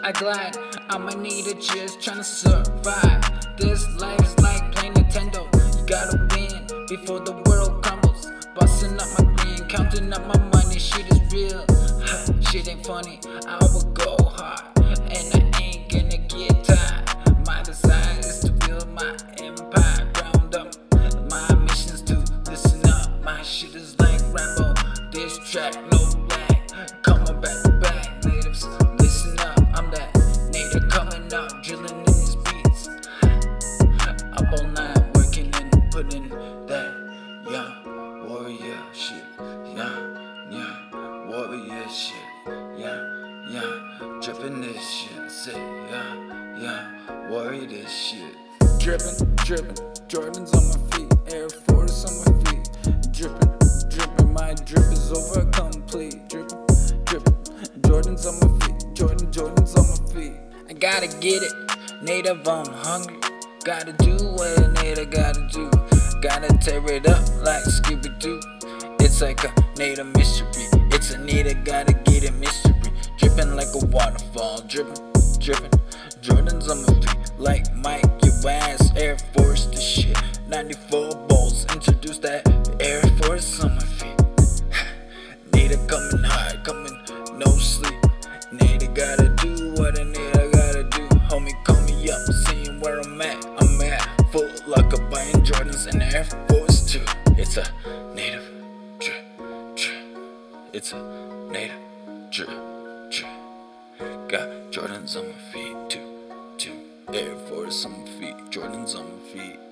I glide. I'ma need a just tryna survive. This life's like playing Nintendo. You gotta win before the world crumbles. Busting up my green, counting up my money. Shit is real, shit ain't funny. I will go hard, and I ain't gonna get tired. My desire is to build my empire, ground up. My mission is to listen up. My shit is like Rambo. This track, no lag. Coming back to back, natives, listen up. I'm that native coming up, drilling in these beats. Up all night, working and putting that young warrior shit. Yeah, warrior shit. Yeah, dripping this shit. Say, yeah, warrior this shit. Dripping, Jordans on my feet, Air Force on my feet. Dripping, my drip is over complete. Dripping, Jordans on my feet, Jordans on my feet. I gotta get it, native, I'm hungry. Gotta do what a native gotta do. Gotta tear it up like Scooby-Doo. It's like a native mystery. It's a native, gotta get it mystery. Dripping like a waterfall, dripping, Jordans on my feet, like Mike, your ass, Air Force the shit. 94 balls, introduce that Air Force on my feet. Native coming hard, coming no sleep. Native gotta do what a native gotta do. Homie, call me up, seeing where I'm at. Full luck of buying Jordans and Air Force too. It's a native drip. It's a native drip. Got Jordans on my feet, two Air Force on my feet, Jordans on my feet.